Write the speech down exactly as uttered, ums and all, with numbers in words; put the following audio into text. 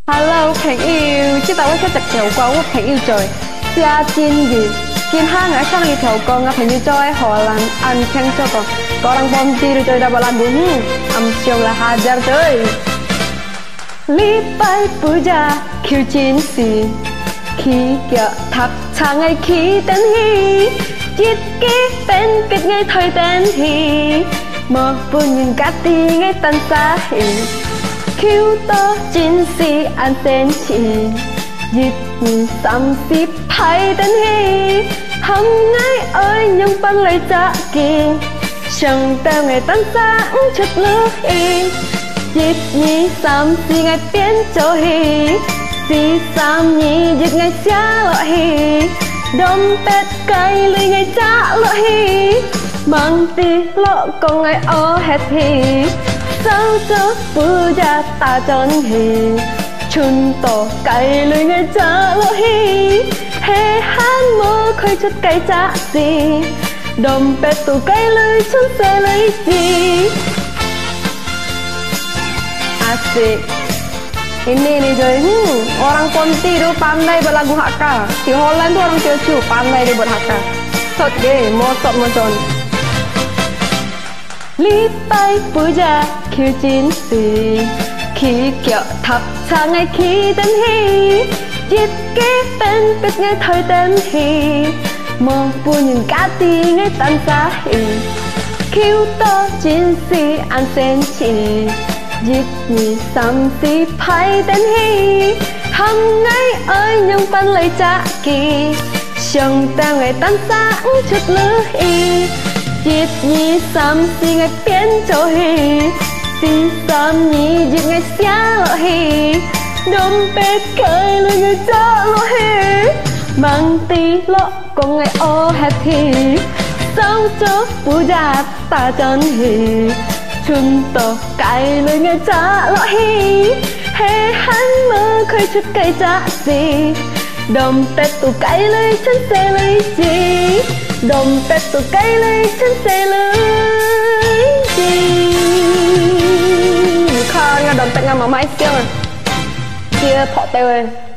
Hello 朋友，知道我一直條講我朋友在下戰語，見下我上一條講我朋友在荷蘭安慶做講，個人幫啲在大巴蘭bunyi，am siang lah hajar tuh. Lipai puja kêu chiến sĩ, khi kia thắp sáng ngày khi tên hi, giết ký tên kết ngày thời tên hi, mơ buồn nhìn cả tí ngày tân xa hi. Kêu to chiến sĩ an tên chị, giết nhìn xăm xí phải tên hi, hâm ngay ơi nhưng băng lấy trả kỳ, chẳng tao ngày tân xa chất nước hi. Giết nhí xăm xí ngày biến cho hi, xí xăm nhí giết ngày xa lộ hi, đom tết cây lưới ngày trả lộ hi, mang tí lộ con ngày ô hết hi. Sao cho bữa ra ta chân hi, chun to cây lưới ngày trả lộ hi, hè han mơ khơi chất cây trả gì, đom tết tụ cây lưới chun xe lưới gì. Asik. Ini nih Joy, hmm, orang Ponti itu pandai berlagu haka. Di Holland tuh orang Teochew pandai dia buat haka. Sot deh, mosot moson. Lipai puja kêu chiến sĩ, khi kiệu thắp sáng ngày khi tên hi, giết ký tên biết ngày thời tên hi, mơ buồn nhìn cả tí ngày tan xa hi. Kêu to chiến sĩ an sen chị, giết nhị xăm xí phải tên hi, hâm ngay ơi nhưng vẫn lấy trả kỳ, chẳng ta ngày tan xa chút lứa hi. Giết nhị xăm xí ngày biến cho hi, xí xăm nhị giết ngày xa lộ hi, đom bếp cây lưới ngày trả lộ hi, mang tí lộ con ngày ô hết hi. Sao cho bù già ta chân hi, chun to cây lưới ngày trả lộ hi, hè hắn mơ khơi chút cây trả gì, đom tết tụ cây lưới chân xe lưới gì, đom tết tụ cây lưới chân xe lưới gì. Khan nga đom tết nga mà máy siêu kia thọ teo